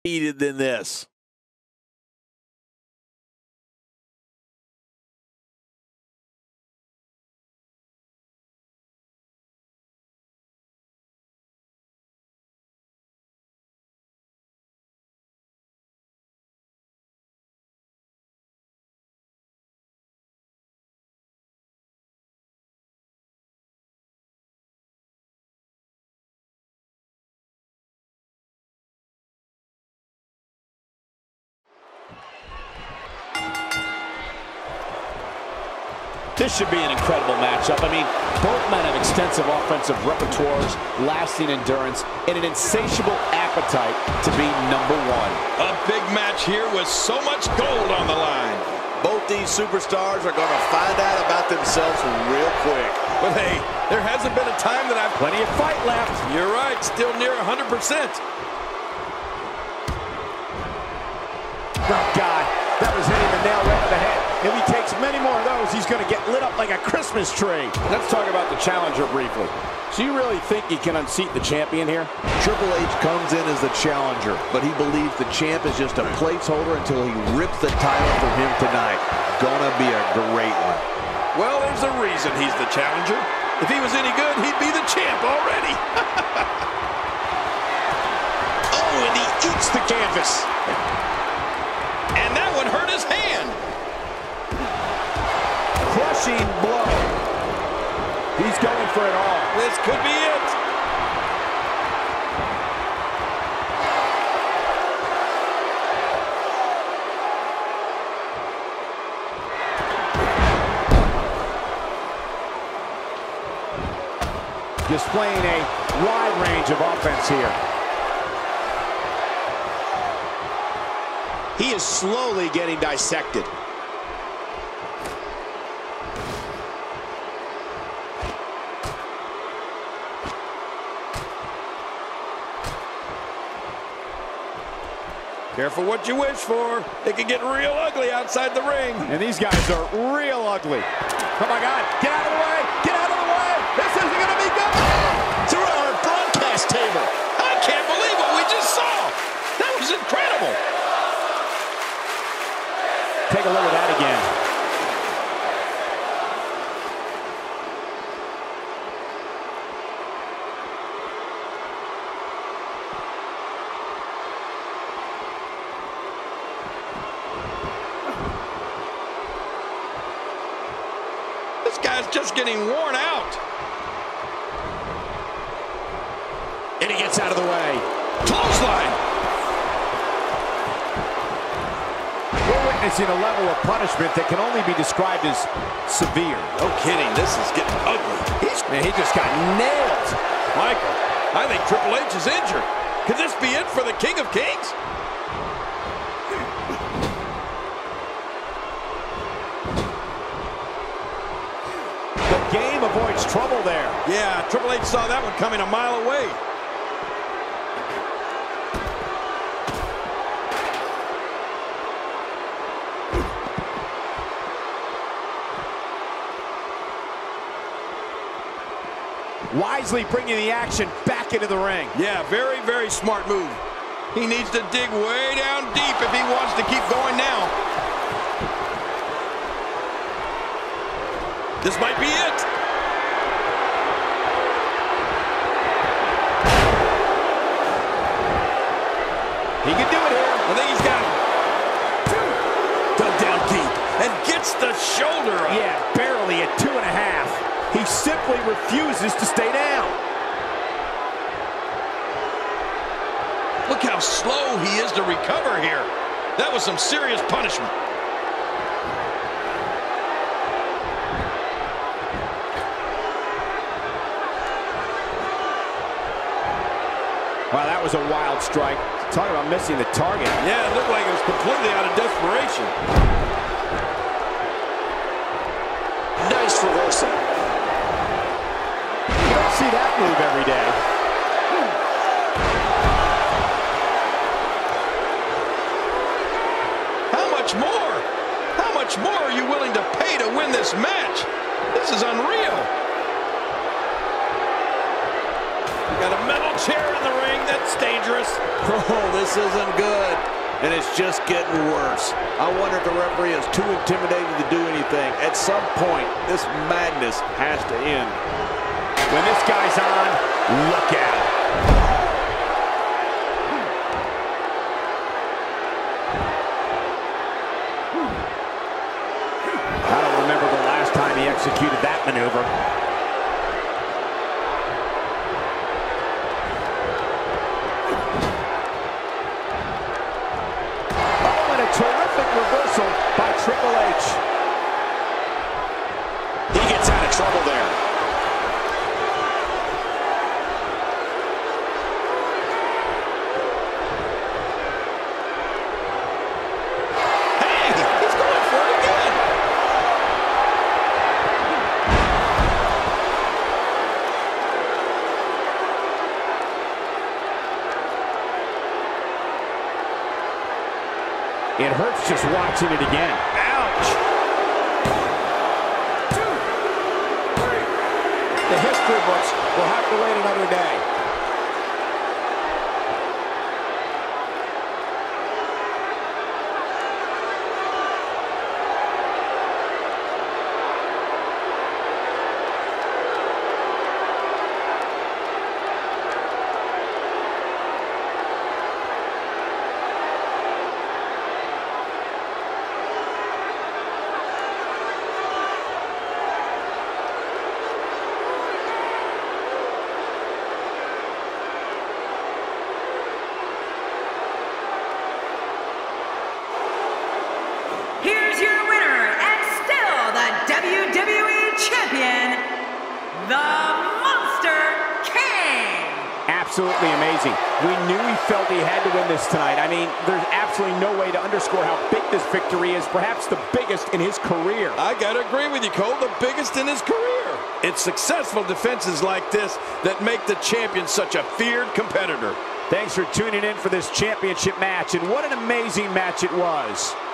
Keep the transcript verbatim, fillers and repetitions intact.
needed than this. This should be an incredible matchup. I mean, both men have extensive offensive repertoires, lasting endurance, and an insatiable appetite to be number one. A big match here with so much gold on the line. Both these superstars are going to find out about themselves real quick. But hey, there hasn't been a time that I've... Plenty of fight left. You're right, still near one hundred percent. Oh, God. That was hitting the nail right on the head. If he takes many more of those, he's going to get lit up like a Christmas tree. Let's talk about the challenger briefly. So you really think he can unseat the champion here? Triple H comes in as the challenger, but he believes the champ is just a placeholder until he rips the title from him tonight. Gonna be a great one. Well, there's a reason he's the challenger. If he was any good, he'd be the champ already. Oh, and he eats the canvas. And that one hurt his hand. Crushing blow. He's going for it all. This could be it. Displaying a wide range of offense here. He is slowly getting dissected. Careful what you wish for. It can get real ugly outside the ring. And these guys are real ugly. Oh, my God. Get out of the way. Get out of the way. This isn't going to be good. Through our broadcast table. I can't believe what we just saw. That was incredible. Take a look at that again. This guy's just getting worn out. And he gets out of the way. Clothesline. We're witnessing a level of punishment that can only be described as severe. No kidding, this is getting ugly. He's, man, he just got nailed. Michael, I think Triple H is injured. Could this be it for the King of Kings? The game avoids trouble there. Yeah, Triple H saw that one coming a mile away. Wisely bringing the action back into the ring. Yeah, very, very smart move. He needs to dig way down deep if he wants to keep going now. This might be it. He can do it here. I think he's got it. Dug down deep and gets the shoulder up. Yeah, barely at two and a half. He simply refuses to stay down. Look how slow he is to recover here. That was some serious punishment. Wow, that was a wild strike. Talk about missing the target. Yeah, it looked like it was completely out of desperation. Nice reversal. You don't see that move every day. How much more? How much more are you willing to pay to win this match? This is unreal. Got a metal chair in the ring. That's dangerous. Oh, this isn't good. And it's just getting worse. I wonder if the referee is too intimidated to do anything. At some point, this madness has to end. When this guy's on, look at him. I don't remember the last time he executed that maneuver. Oh, and a terrific reversal by Triple H. He gets out of trouble there. It hurts just watching it again. Ouch! Two, three. The history books will have to wait another day. Here's your winner, and still the W W E Champion, the Monster King. Absolutely amazing. We knew he felt he had to win this tonight. I mean, there's absolutely no way to underscore how big this victory is, perhaps the biggest in his career. I gotta agree with you, Cole, the biggest in his career. It's successful defenses like this that make the champion such a feared competitor. Thanks for tuning in for this championship match, and what an amazing match it was.